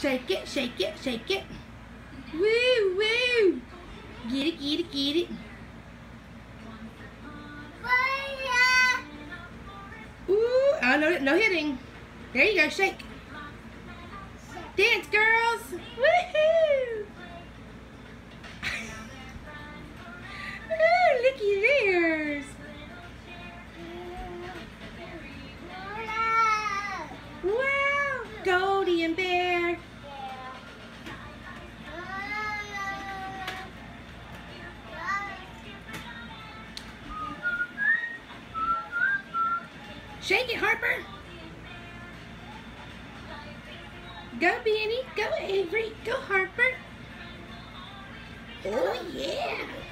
Shake it, shake it, shake it. Woo, woo. Get it, get it, get it. Ooh, oh, no hitting. There you go, shake. Dance, girls. Woohoo. Ooh, looky there's. Wow, Goldie and Bear. Shake it, Harper. Go, Benny. Go, Avery. Go, Harper. Oh, yeah.